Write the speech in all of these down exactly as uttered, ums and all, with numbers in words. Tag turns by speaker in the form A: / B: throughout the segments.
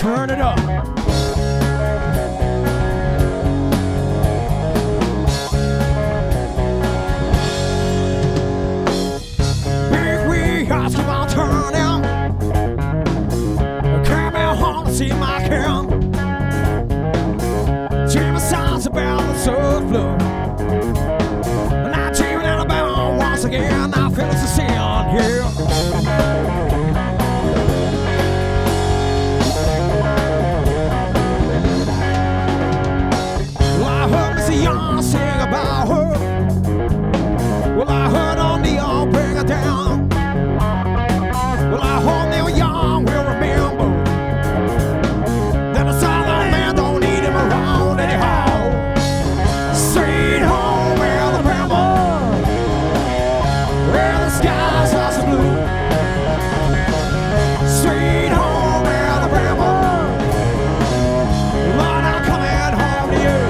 A: Turn it up. Big wheels keep on turning. Come out home to see my camp. Dream of songs about the surf flow. And I'm dreaming Alabama once again. I feel it's a sin here. Young sing about her. Well, I heard on the all bring her down. Well, I hope they were young will remember that a southern man don't need him around anyhow. Sweet home Alabama, where the skies are so blue. Sweet home Alabama, Lord, I'm coming home to you.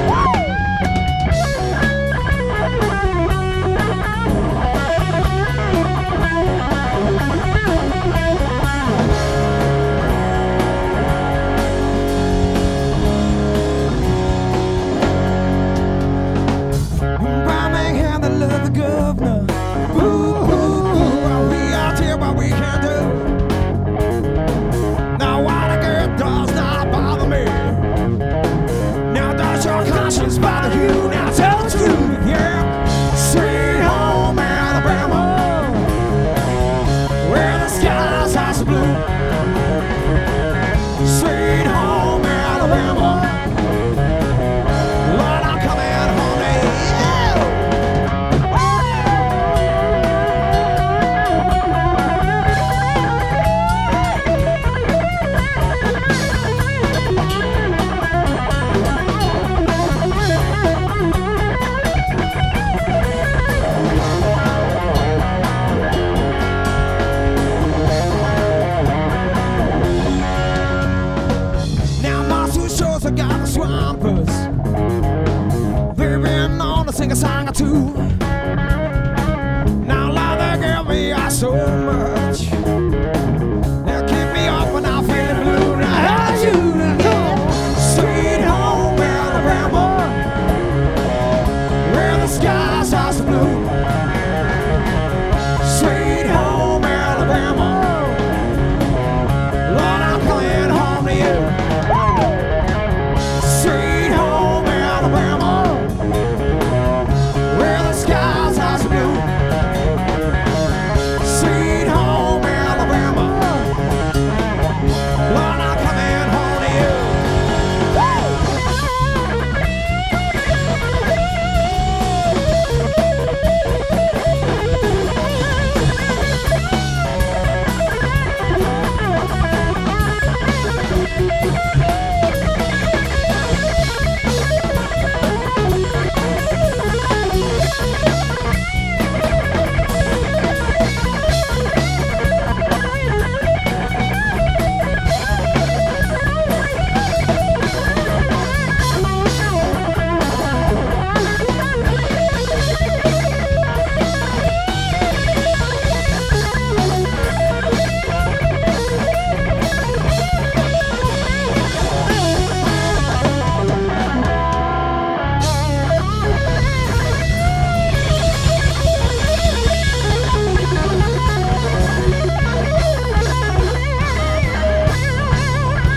A: Governor, ooh, ooh, ooh, we out here, what we can do. Now, what a girl does not bother me. Now, does your conscience bother you? Now, tell the truth, yeah. Sweet home Alabama, where the skies are so blue. Sweet home Alabama, Lord, I'm coming home to you. I got the swampers. They've been known to sing a song or two. Now, love, they give me out so much. They'll keep me up when I'm feeling blue. Now, how you know? Sweet home Alabama, where the skies are so blue. Sweet home Alabama, Lord, I'm coming home to you. Sweet home Alabama, where the skies are so blue. Sweet home Alabama, Lord, I'm coming home to you.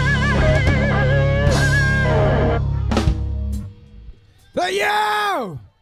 A: Hey, yo!